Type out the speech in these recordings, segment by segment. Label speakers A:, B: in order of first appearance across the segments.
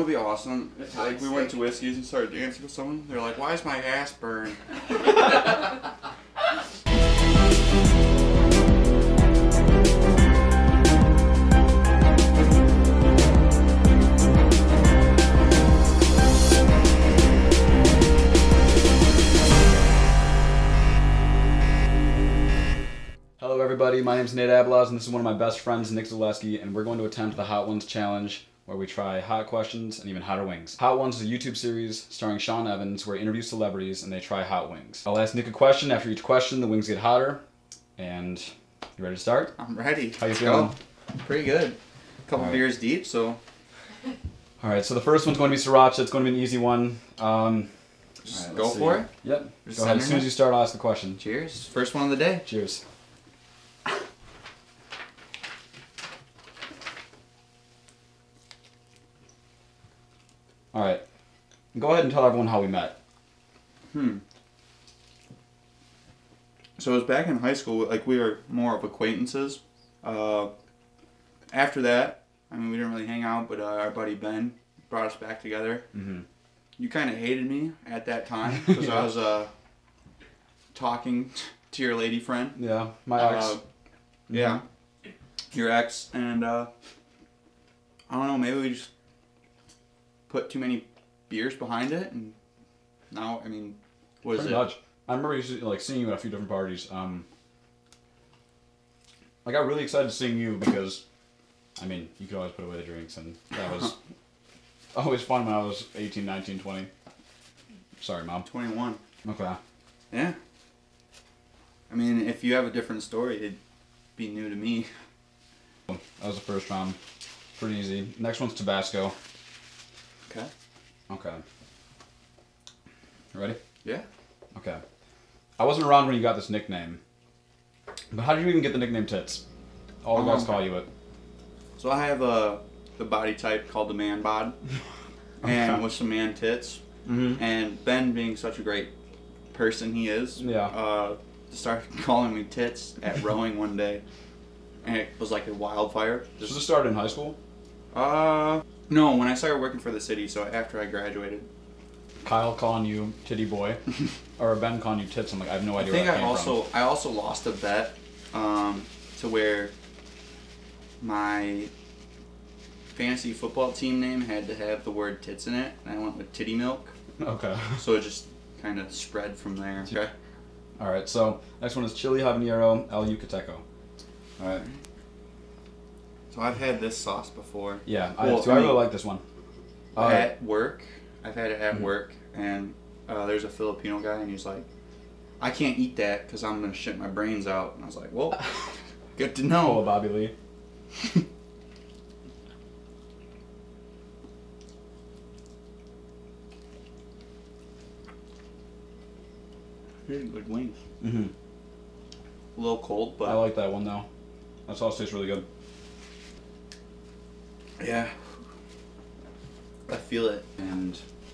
A: be awesome. It's like we went to Whiskey's and started dancing with someone. They're like, "Why is my ass burned?"
B: Hello everybody, my name is Nate Abaloz and this is one of my best friends, Nick Zalewski, and we're going to attempt the Hot Ones Challenge, where we try hot questions and even hotter wings. Hot Ones is a YouTube series starring Sean Evans where he interviews celebrities and they try hot wings. I'll ask Nick a question. After each question, the wings get hotter. And you ready to start?
A: I'm ready.
B: How you feeling?
A: Pretty good. A couple beers deep, so.
B: Alright, so the first one's going to be sriracha. It's going to be an easy one.
A: Just go for it?
B: Yep. Go ahead. As soon as you start, I'll ask the question.
A: Cheers. First one of the day.
B: Cheers. Alright, go ahead and tell everyone how we met.
A: So it was back in high school, like we were more of acquaintances. After that, I mean, we didn't really hang out, but our buddy Ben brought us back together.
B: Mm-hmm.
A: You kind of hated me at that time because I was talking to your lady friend.
B: Yeah, my ex.
A: Yeah, your ex, and I don't know, maybe we just put too many beers behind it, and now, I mean, what is it?
B: Pretty much. I remember like seeing you at a few different parties. I got really excited seeing you because, I mean, you could always put away the drinks, and that was always fun when I was 18, 19, 20. Sorry, Mom.
A: 21.
B: Okay.
A: Yeah. I mean, if you have a different story, it'd be new to me.
B: That was the first round. Pretty easy. Next one's Tabasco.
A: Okay.
B: Okay. You ready?
A: Yeah.
B: Okay. I wasn't around when you got this nickname, but how did you even get the nickname Tits? All the guys call you it.
A: So I have the body type called the man bod, and with some man tits.
B: Mm-hmm.
A: And Ben, being such a great person he is, started calling me Tits at rowing one day, and it was like a wildfire.
B: So this started in high school?
A: No, when I started working for the city, so after I graduated.
B: Kyle calling you Titty Boy, or Ben calling you Tits. I'm like, I have no idea where that came from.
A: I also lost a bet to where my fantasy football team name had to have the word tits in it, and I went with Titty Milk.
B: Okay.
A: So it just kind of spread from there. Okay.
B: All right. So next one is Chili Habanero El Yucateco. All right.
A: So I've had this sauce before.
B: Yeah, I really like this one.
A: At work, I've had it at work, and there's a Filipino guy, and he's like, "I can't eat that because I'm gonna shit my brains out." And I was like, "Well, good to know."
B: Oh, Bobby Lee.
A: Really good wings.
B: Mm-hmm.
A: A little cold, but
B: I like that one though. That sauce tastes really good.
A: Yeah. I feel it.
B: And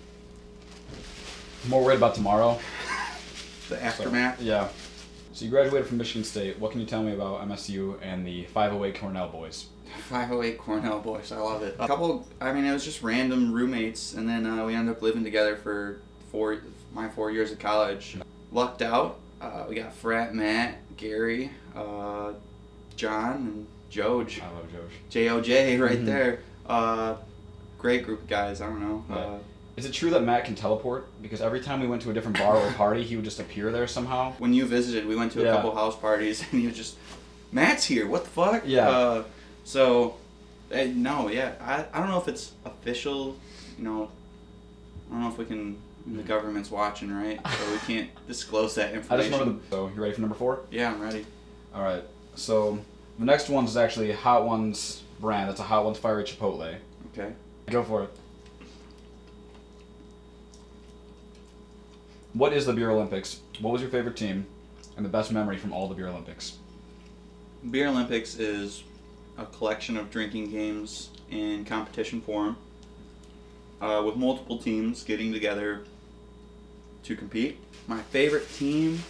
B: I'm more worried about tomorrow.
A: The aftermath?
B: So, yeah. So you graduated from Michigan State. What can you tell me about MSU and the 508 Cornell boys?
A: 508 Cornell boys. I love it. It was just random roommates, and then we ended up living together for my 4 years of college. Lucked out. We got Frat Matt, Gary, John, and Joj.
B: I love Joj.
A: J-O-J right there. Great group of guys. I don't know.
B: Right. Is it true that Matt can teleport? Because every time we went to a different bar or party, he would just appear there somehow.
A: When you visited, we went to a couple house parties, and he was just, Matt's here. What the fuck?
B: Yeah.
A: I don't know if it's official. You know, I don't know if we can. The government's watching, right? So we can't disclose that information.
B: I just remember So you ready for number 4?
A: Yeah, I'm ready.
B: All right. So the next one is actually Hot Ones brand. It's a Hot Ones Fiery Chipotle.
A: Okay.
B: Go for it. What is the Beer Olympics? What was your favorite team? And the best memory from all the Beer Olympics?
A: Beer Olympics is a collection of drinking games in competition form, with multiple teams getting together to compete. My favorite team,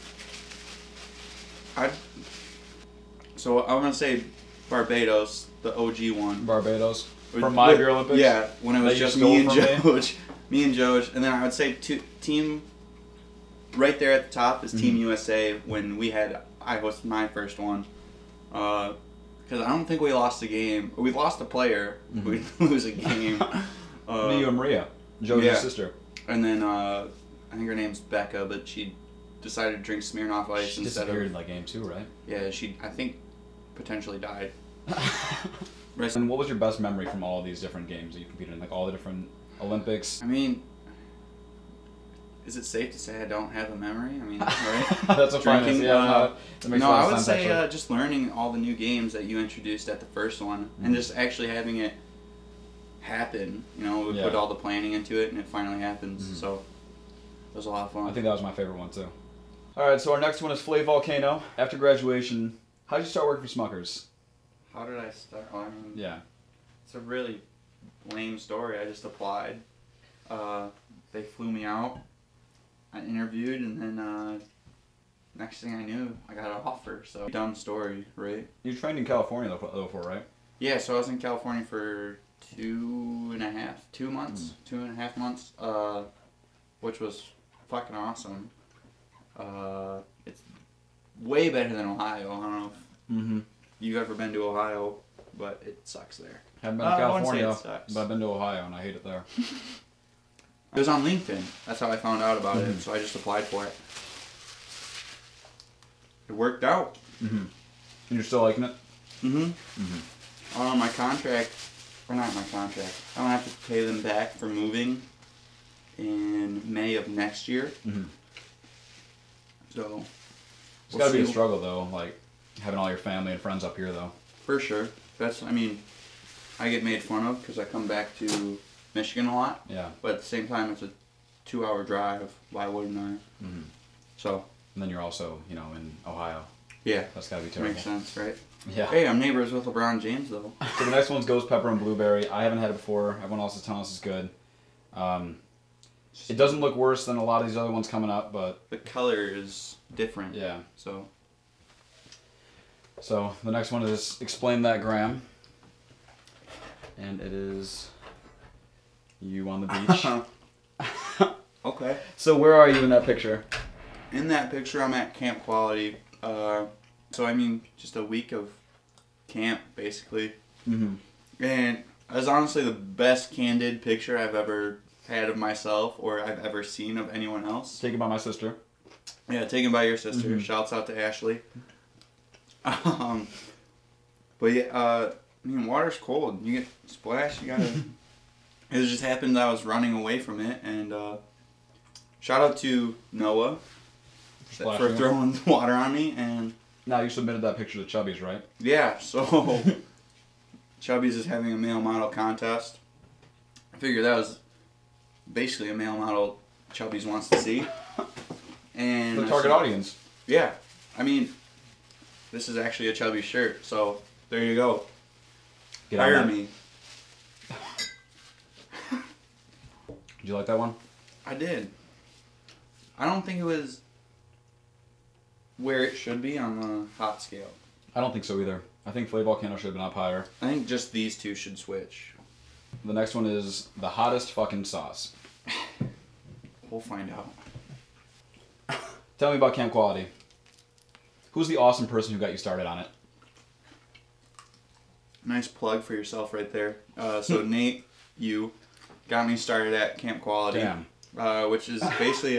A: so I'm gonna say Barbados, the OG one.
B: Barbados. From my Beer Olympics?
A: Yeah, when it was
B: That you
A: just
B: stole
A: me and
B: from me?
A: Joj. Me and Joj. And then I would say team... Right there at the top is Team USA when I hosted my first one. Because I don't think we lost a game. We lost a player. We didn't lose a game.
B: Me, you, and Maria. Joe's sister.
A: And then I think her name's Becca, but she decided to drink Smirnoff Ice
B: she
A: instead
B: disappeared
A: of...
B: in like game 2, right?
A: Yeah, she, I think, potentially died.
B: And what was your best memory from all of these different games that you competed in? Like all the different Olympics?
A: I mean... Is it safe to say I don't have a memory? I mean, right?
B: That's a fine. Yeah, that makes a lot
A: I
B: of
A: would
B: sense,
A: say
B: actually.
A: just learning all the new games that you introduced at the first one, and just actually having it happen. You know, we put all the planning into it, and it finally happens. So it was a lot of fun.
B: I think that was my favorite one too. All right, so our next one is Flay Volcano. After graduation, how did you start working for Smuckers?
A: How did I start? Oh, I mean,
B: Yeah.
A: It's a really lame story. I just applied. They flew me out. I interviewed, and then next thing I knew, I got an offer. So dumb story, right?
B: You trained in California though for, right?
A: Yeah, so I was in California for 2 months, 2.5 months, which was fucking awesome. It's way better than Ohio. I don't know if you've ever been to Ohio, but it sucks there.
B: Haven't been to California,
A: it sucks.
B: but I've been to Ohio and I hate it there.
A: It was on LinkedIn. That's how I found out about it, so I just applied for it. It worked out.
B: And you're still liking it?
A: My contract, or not my contract, I'm going to have to pay them back for moving in May of next year. So,
B: it's got to be a struggle though, like having all your family and friends up here though.
A: For sure. I mean, I get made fun of because I come back to Michigan a lot.
B: Yeah.
A: But at the same time, it's a 2-hour drive. Why wouldn't I? So.
B: And then you're also, in Ohio.
A: Yeah.
B: That's got to be terrible.
A: Makes sense, right?
B: Yeah.
A: Hey, I'm neighbors with LeBron James, though.
B: So the next one's Ghost Pepper and Blueberry. I haven't had it before. Everyone else is telling us it's good. It doesn't look worse than a lot of these other ones coming up, but...
A: The color is different.
B: Yeah.
A: So
B: the next one is Explain That Graham. And it is you on the beach.
A: Okay.
B: So where are you in that picture?
A: In that picture, I'm at Camp Quality. So, I mean, just a week of camp, basically. And it was honestly the best candid picture I've ever had of myself or I've ever seen of anyone else.
B: Taken by my sister.
A: Yeah, taken by your sister. Shouts out to Ashley. But yeah, I mean, water's cold. You get splashed, you gotta... It just happened that I was running away from it, and shout out to Noah for throwing water on me, and...
B: Now, you submitted that picture to Chubby's, right?
A: Yeah, so... Chubby's is having a male model contest. I figured that was basically a male model Chubby's wants to see. And
B: the target audience.
A: Yeah. I mean, this is actually a Chubby shirt, so there you go. Hire me.
B: Did you like that one?
A: I did. I don't think it was where it should be on the hot scale.
B: I don't think so either. I think Flay Volcano should have been up higher.
A: I think just these two should switch.
B: The next one is the hottest fucking sauce.
A: We'll find out.
B: Tell me about Camp Quality. Who's the awesome person who got you started on it?
A: Nice plug for yourself right there. So Nate, you got me started at Camp Quality.
B: Damn.
A: Which is basically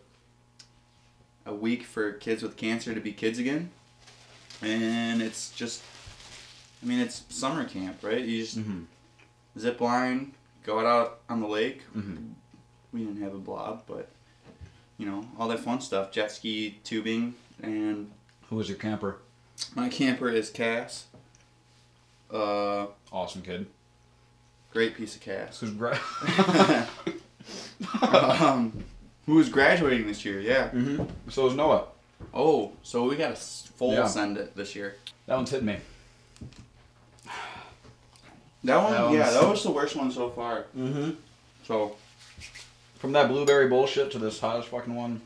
A: a week for kids with cancer to be kids again. And it's just, I mean, it's summer camp, right? You just zip line, go out on the lake. We didn't have a blob, but, all that fun stuff. Jet ski, tubing, and...
B: Who was your camper?
A: My camper is Cass.
B: Awesome kid.
A: Great piece of Cass.
B: Who's great.
A: Who is graduating this year, yeah.
B: So is Noah.
A: Oh, so we got a full send it this year.
B: That one's hitting me.
A: That one, that was the worst one so far. So...
B: From that blueberry bullshit to this hottest fucking one.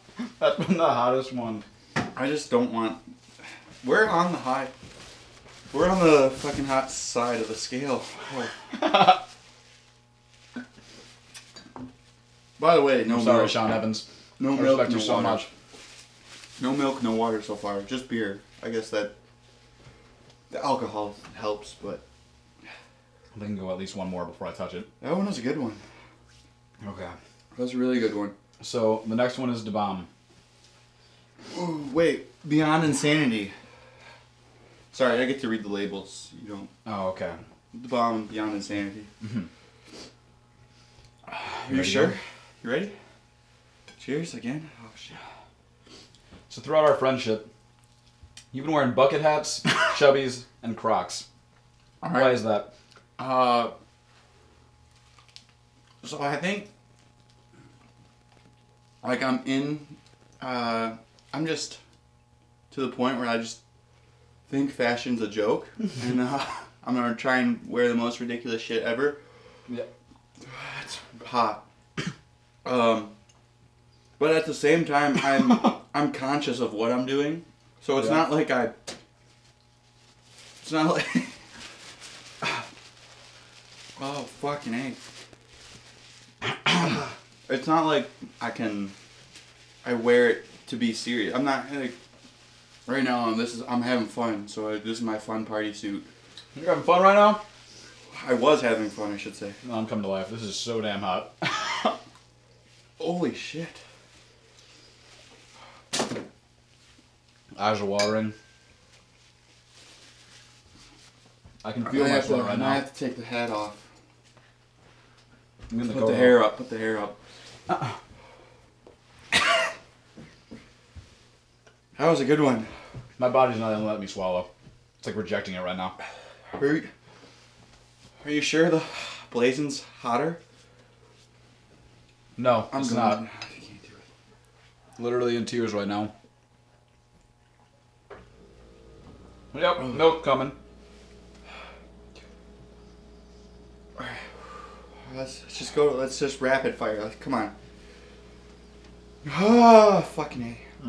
B: That's been the hottest one.
A: I just don't want... We're on the high. We're on the fucking hot side of the scale. Oh. By the way, no
B: Sorry,
A: milk.
B: Sean Evans.
A: No
B: I
A: milk,
B: respect
A: no
B: you so
A: water.
B: much.
A: No milk, no water so far. Just beer. I guess that the alcohol helps, but
B: I think I can go at least one more before I touch it.
A: that one was a good one.
B: Okay.
A: That was a really good one.
B: So the next one is the bomb.
A: Ooh, wait, Beyond Insanity. Sorry, I get to read the labels. You don't.
B: Oh, okay.
A: The Bomb, Beyond Insanity.
B: Mm-hmm.
A: Are you sure? You ready? Cheers again. Oh shit.
B: So throughout our friendship, you've been wearing bucket hats, chubbies, and Crocs.
A: All
B: Why is that?
A: So I think, like I'm just to the point where I just think fashion's a joke, and I'm gonna try and wear the most ridiculous shit ever.
B: Yeah.
A: It's hot. But at the same time, I'm conscious of what I'm doing, so it's not like It's not like. Oh fucking A. It's not like I wear it to be serious. I'm not like. Right now, I'm having fun, so this is my fun party suit.
B: You're having fun right now?
A: I was having fun, I should say.
B: No, I'm coming to life. This is so damn hot.
A: Holy shit.
B: Eyes are watering. I can feel my sweat right now.
A: I have to take the hat off.
B: I'm gonna
A: Put the hair up. Put the hair up. That was a good one.
B: My body's not gonna let me swallow. It's like rejecting it right now.
A: Are you sure the blazing's hotter?
B: No, it's not.
A: I can't do it.
B: Literally in tears right now. Yep, milk coming.
A: Let's just go. Let's just rapid fire. Come on. Ah, fucking A.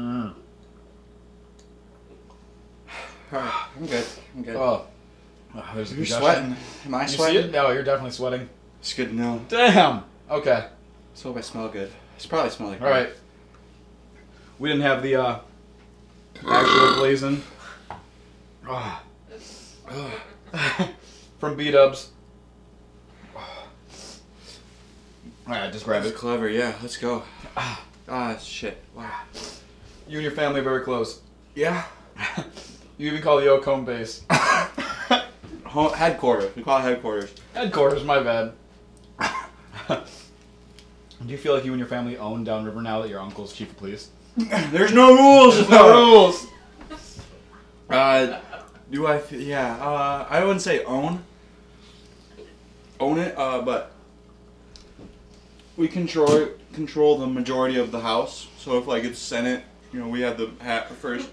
A: Alright, I'm good. I'm good.
B: Oh, there's a
A: You're
B: congestion.
A: sweating. Am I
B: You see
A: sweating?
B: it? No, you're definitely sweating.
A: It's good to know.
B: Damn. Okay.
A: Let's hope I smell good. It's probably smell like.
B: All right. We didn't have the actual blazing. From B-Dubs. Alright, just grab
A: That's
B: it.
A: clever. Yeah, let's go. Shit. Wow.
B: You and your family are very close.
A: Yeah.
B: You even call the Oak home base.
A: Headquarters. We call it headquarters.
B: Headquarters, my bad. Do you feel like you and your family own Downriver now that your uncle's chief of police?
A: There's no rules.
B: There's no rules.
A: Do I? Yeah. I wouldn't say own it. But we control the majority of the House. So if like it's Senate, we have the first.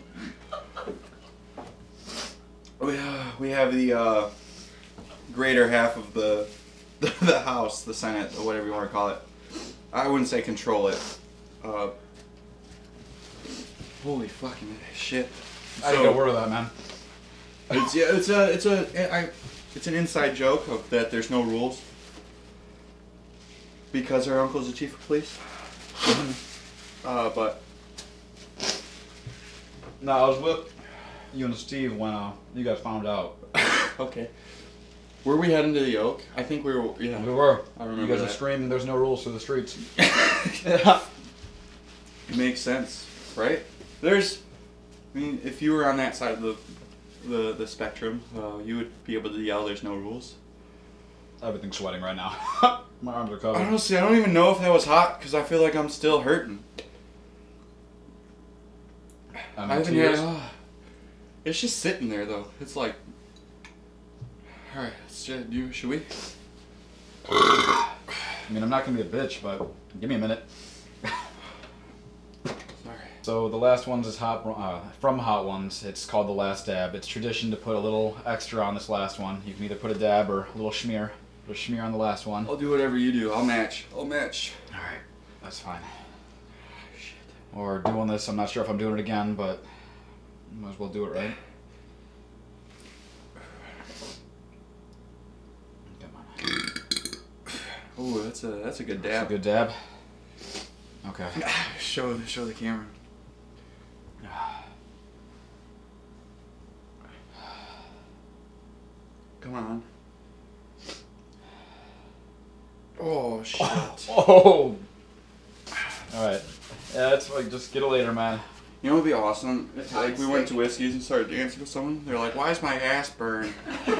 A: We have the greater half of the House, the Senate, or whatever you want to call it. I wouldn't say control it. Holy fucking shit!
B: I didn't get a word of that, man.
A: It's an inside joke of that there's no rules because our uncle's the chief of police. But
B: No, I was with you and Steve when you guys found out.
A: okay, were we heading to the Oak? I think we were. Yeah,
B: We were.
A: I remember
B: You guys
A: that.
B: are screaming, "There's no rules through the streets."
A: It makes sense, right? If you were on that side of the spectrum, you would be able to yell, "There's no rules."
B: Everything's sweating right now. My arms are covered.
A: Honestly, I don't even know if that was hot because I feel like I'm still hurting.
B: I'm
A: I
B: in
A: haven't
B: tears.
A: had. It's just sitting there though. It's like. All right, should we?
B: I mean, I'm not gonna be a bitch, but give me a minute.
A: Sorry.
B: So the last ones is from Hot Ones. It's called The Last Dab. It's tradition to put a little extra on this last one. You can either put a dab or a little schmear. Put a schmear on the last one.
A: I'll do whatever you do. I'll match.
B: All right, that's fine. Or doing this, I'm not sure if I'm doing it again, but might as well do it right.
A: Ooh, that's a good dab.
B: That's a good dab. Okay.
A: Show the camera. Come on. Oh shit.
B: Oh. All right. Yeah, that's like just get it later, man.
A: You know what would be awesome? If, like we went to Whiskey's and started dancing with someone. They're like, "Why is my ass burned?"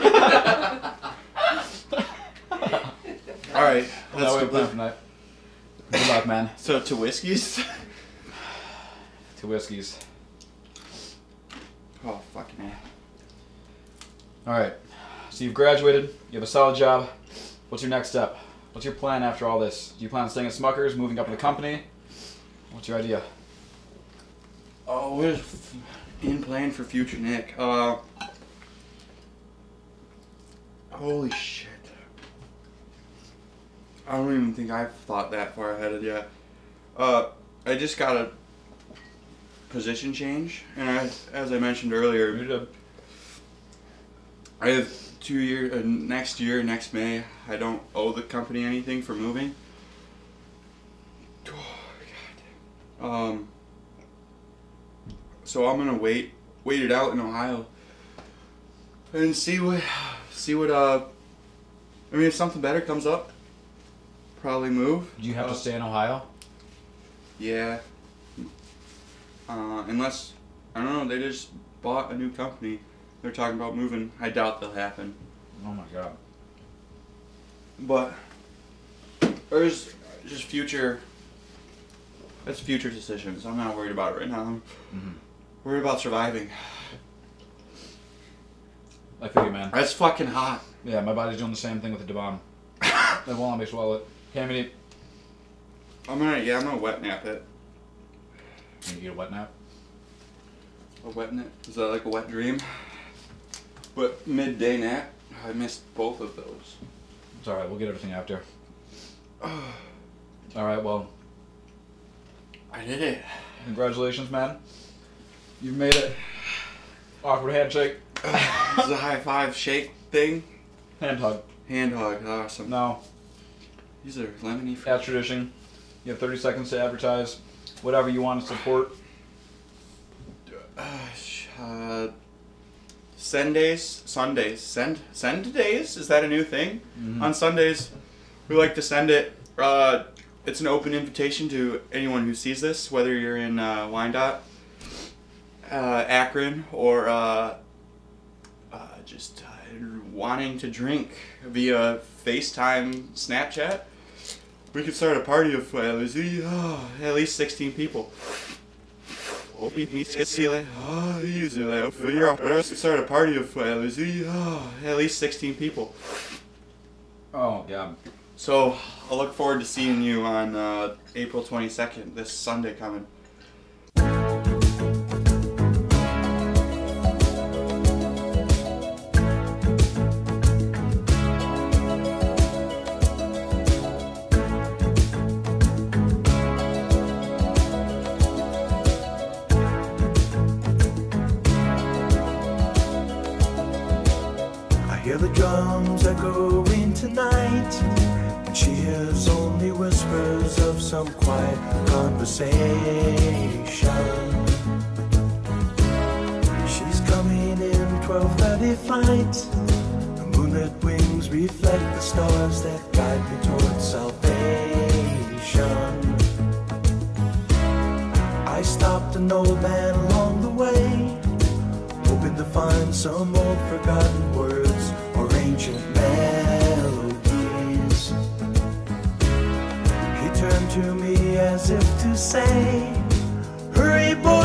A: All right, let's go
B: plan for tonight. Good luck, man.
A: So to Whiskey's.
B: To Whiskey's.
A: Oh fucking man.
B: All right. So you've graduated. You have a solid job. What's your next step? What's your plan after all this? Do you plan on staying at Smucker's, moving up in the company? What's your idea?
A: Oh, what is in plan for future Nick? Holy shit. I don't even think I've thought that far ahead yet. I just got a position change, and as I mentioned earlier, I have 2 years, next May, I don't owe the company anything for moving. Oh, God. So I'm gonna wait it out in Ohio and see what I mean, if something better comes up, probably move.
B: Do you have to stay in Ohio?
A: Yeah. Unless, I don't know, they just bought a new company. They're talking about moving. I doubt they'll happen.
B: Oh my god.
A: But there's just future decisions. I'm not worried about it right now. I'm worried about surviving.
B: I feel you, man.
A: That's fucking hot.
B: Yeah, my body's doing the same thing with the Devon. That won't let me swallow it. Can't even eat.
A: I'm gonna wet nap it.
B: Can you eat a wet nap?
A: A wet nap? Is that like a wet dream? But midday nap? I missed both of those.
B: It's alright, we'll get everything after. Alright, well.
A: I did it.
B: Congratulations, man. You've made it. Awkward handshake.
A: This is a high five shake thing.
B: Hand hug.
A: Hand hug, awesome.
B: No.
A: These are lemony.
B: As tradition, you have 30 seconds to advertise whatever you want to support.
A: Send days? Send days? Is that a new thing? On Sundays, we like to send it. It's an open invitation to anyone who sees this, whether you're in Wyandotte, Akron, or just wanting to drink via FaceTime, Snapchat. We could start a party of at least 16 people. We could start a party of at least 16 people.
B: Oh, yeah.
A: So I'll look forward to seeing you on April 22nd, this Sunday coming.
C: Hear the drums echoing tonight, and she hears only whispers of some quiet conversation. She's coming in 12:30 flight. The moonlit wings reflect the stars that guide me towards salvation. I stopped an old man along the way, hoping to find some old forgotten words or ancient melodies. He turned to me as if to say, hurry boy,